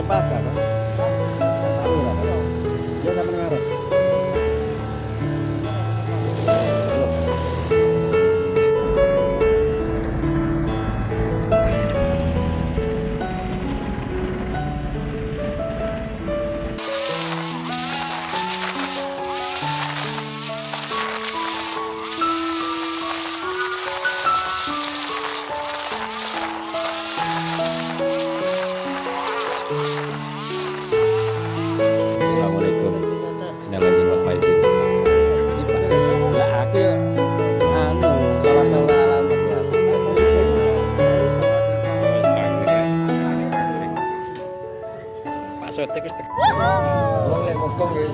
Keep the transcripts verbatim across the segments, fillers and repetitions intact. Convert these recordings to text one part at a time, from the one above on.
cempaka kan? Dia sampai ngarep. Sotek wis tek. Wong lek mokong ya.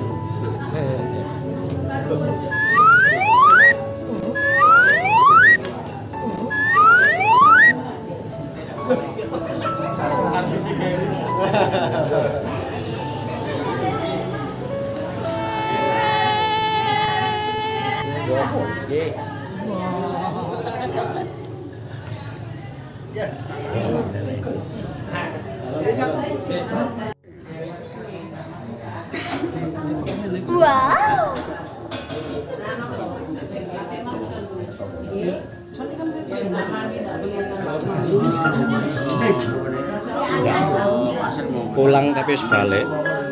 Wow. Pulang tapi harus balik.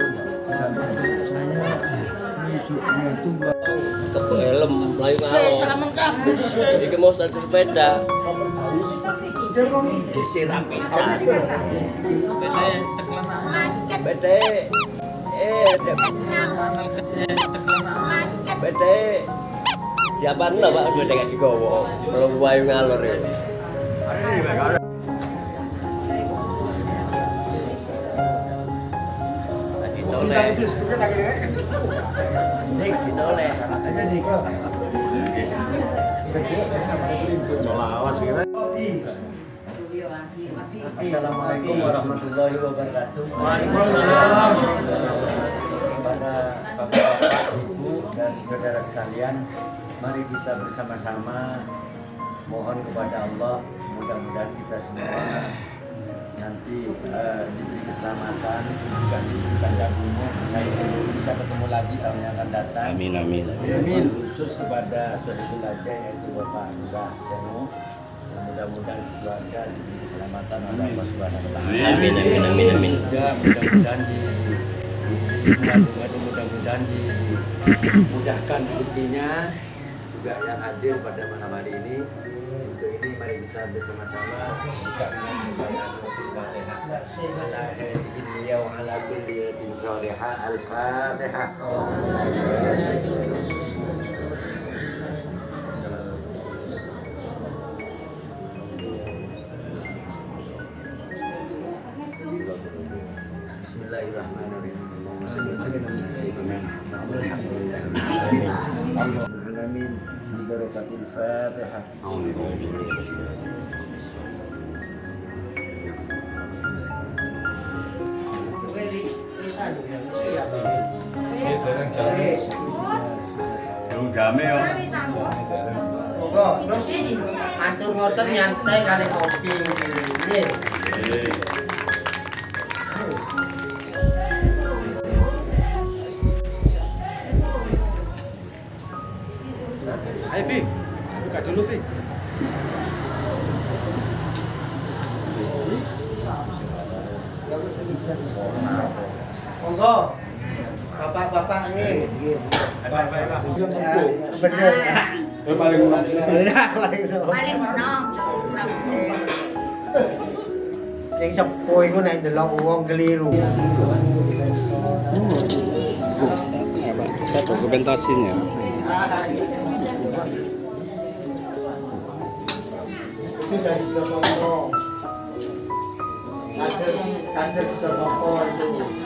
Kepo helm, melayu ngalor. Iki mau start sepeda. Disiram pisan. Sepeda ceklenan. Sepeda. Eh, sepeda. Japan lah Pak, sepeda kaki gowo. Melayu ngalor ya. Dik, ditoleh. Aja dik. Assalamualaikum warahmatullahi wabarakatuh. Waalaikumsalam. Kepada bapak-bapak, ibu dan saudara sekalian, mari kita bersama-sama mohon kepada Allah, mudah-mudahan kita semua nanti uh, diberi keselamatan, diberikan diberikan jagung, saya bisa ketemu lagi tahun yang akan datang. Amin amin. Amin. Khusus kepada Sohibul Aja yaitu Bapak Lurah Senu, mudah-mudahan sekeluarga diberi keselamatan oleh Allah Subhanahu Wa Taala. Amin amin amin amin. Juga mudah-mudahan di mudah-mudahan dimudahkan rezekinya juga yang hadir pada malam hari ini. Untuk ini mari kita bersama-sama buka dengan bacaan Al-Fatihah. Ala inni wa ala kulli yatin salihah Al-Fatihah. Bismillahirrahmanirrahim. Alamin bi barakatil Fatihah. Jame yo. Monggo, terus atur ngoten nyantai kali kopi nggih. Ayo Pi, buka dulu Pi. Monggo. Bapak-bapak nih. Bapak-bapak. Bener. Yang paling Paling menang. Sing sepuh iku nek ndelok wong keliru. Saya dokumentasinya. Itu dari Surabaya. Kader kader Surabaya itu.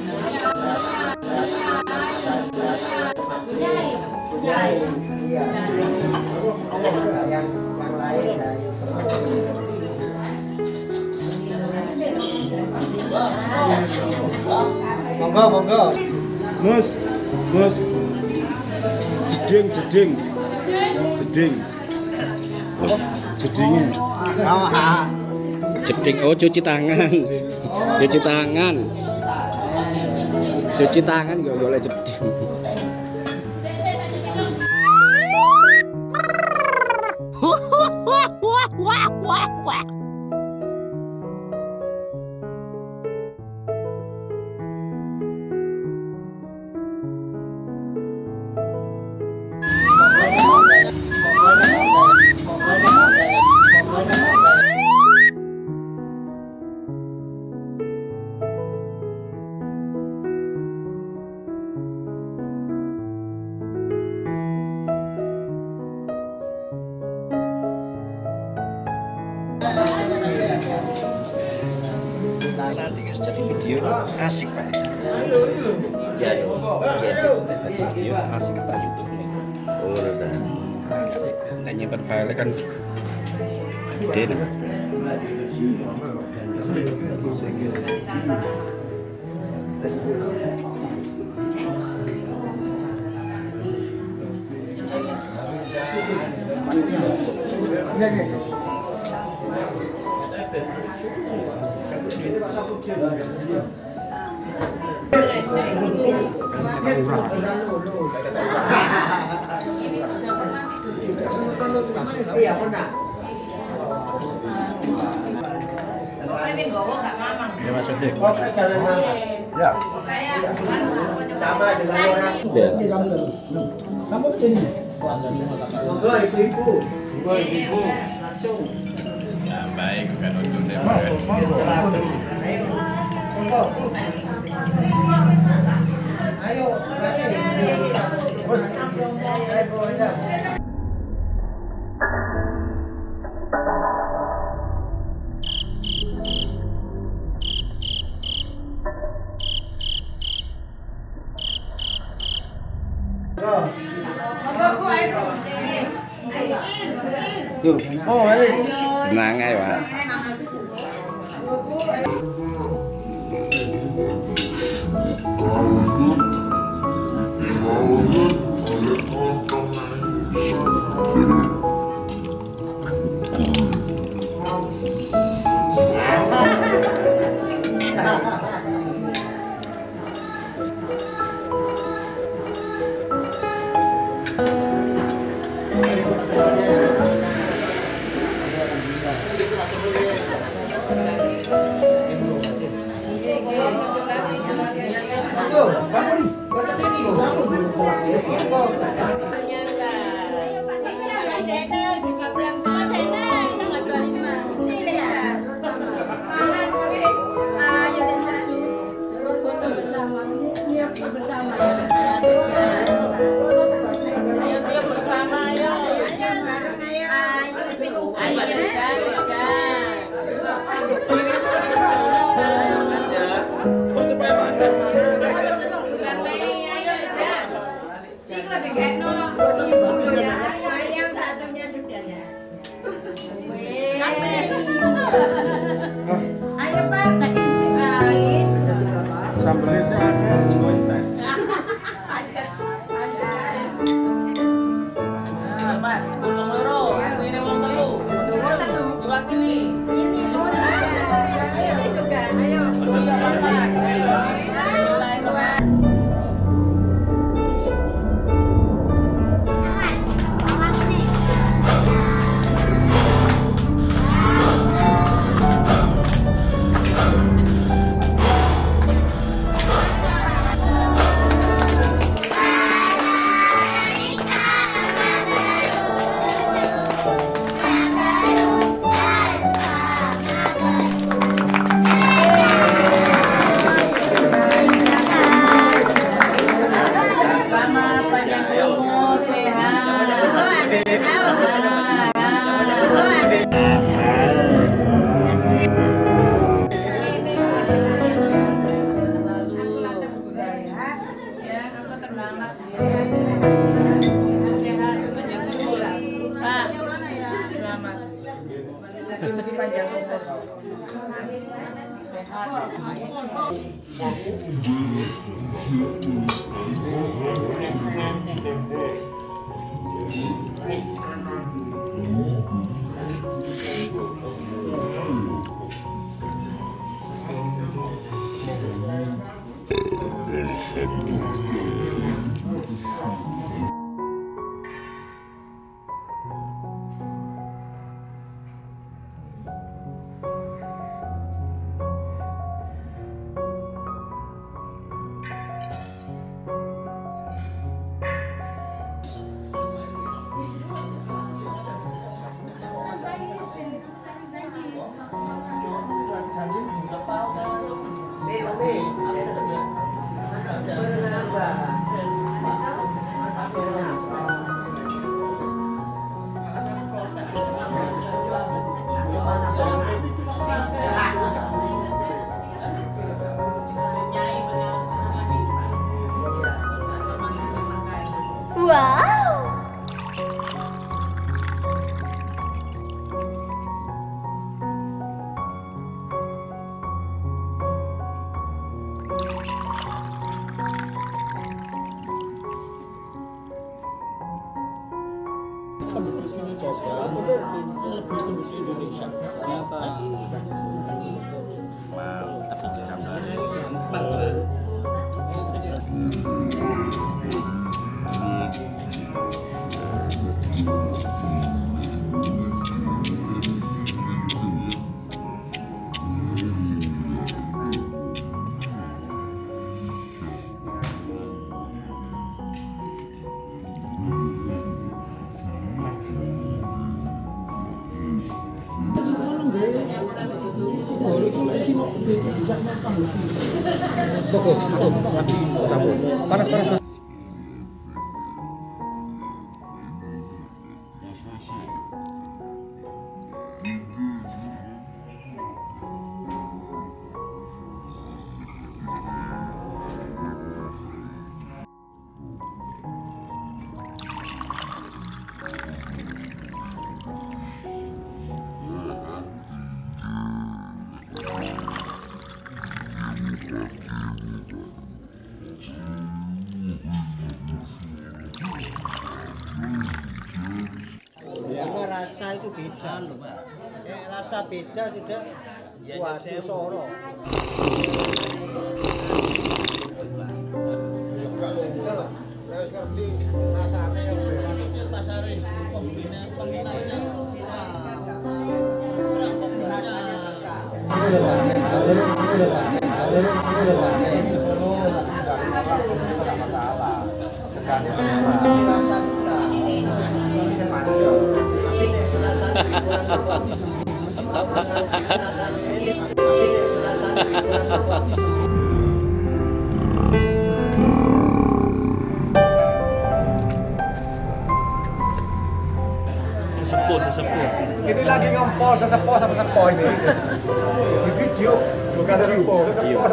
Punyai, iya. Yang yang lain dari monggo monggo. Mus, Mus. Jeding, jeding. Jeding. Jedingnya. Jeding, oh cuci tangan. Cuci tangan. Cuci tangan gak boleh jeding. Nanti jadi video asik Pak. Ya, ya. Jadi video asik kita YouTube nih. Oh, udah. Nah, nyimpen file kan gede nih. Ya, ya. Iya, pernah. Ya Mas Ode. Oke, jalan mana? Ya. Sama dengan orang. Kamu begini. Monggo ibu-ibu. Monggo ibu. Langsung. Ya baik kan untuk Monggo. Monggo. Ayo, kasih. Terus. Oh, Alis. Tenang aja Pak. Tuh, kamu nih. Kata sini loh. Kamu sambelnya sih ada juga kita. Mas, gulung loro, asline wong telu. Wong telu. Diwakili. Ini ini juga. Ayo. Sehat. Pukul, pukul. Panas, panas, panas. Karena rasa itu beda loh, Pak. Eh, rasa beda tidak waduh soro. Wis ngerti rasane yo pasare. Sesepuh, sesepuh. Ini lagi ngompol sesepuh sama sesepuh ini. Di video bukan sesepuh, sesepuh.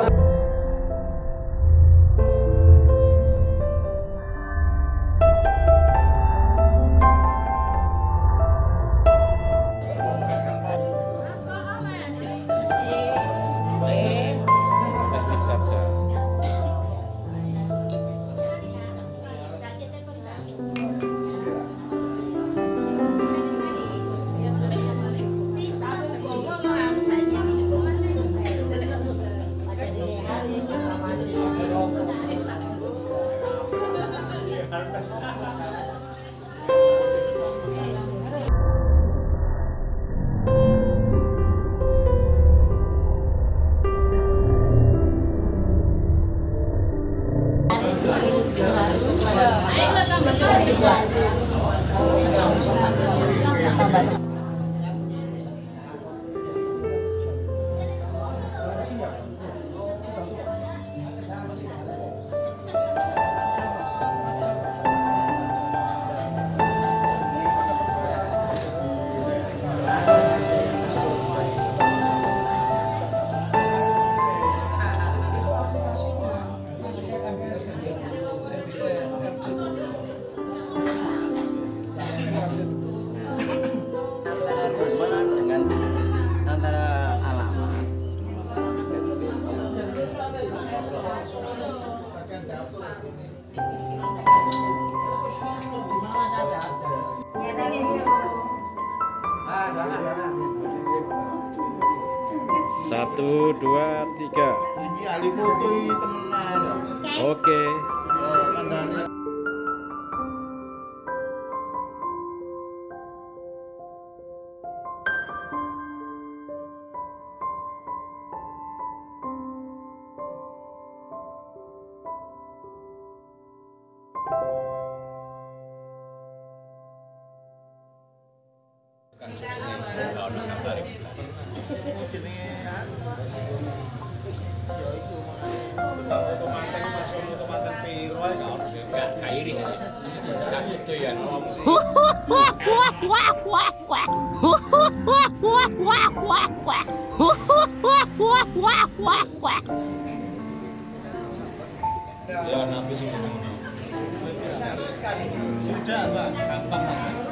Satu, dua, tiga. Ini ahli foto ini temenan. Oke. Ya, nabi sih. Sudah, Pak. Gampang.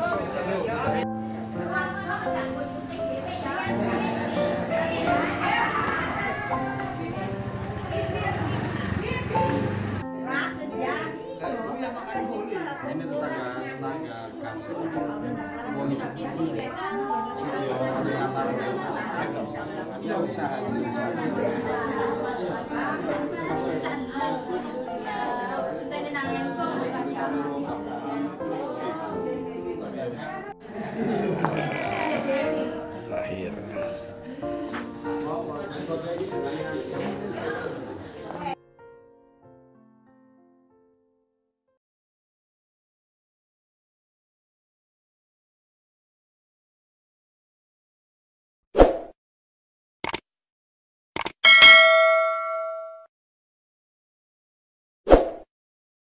Ini tetangga-tetangga kampung. Wong Siti. Siti Singapura. Ya usaha, usaha.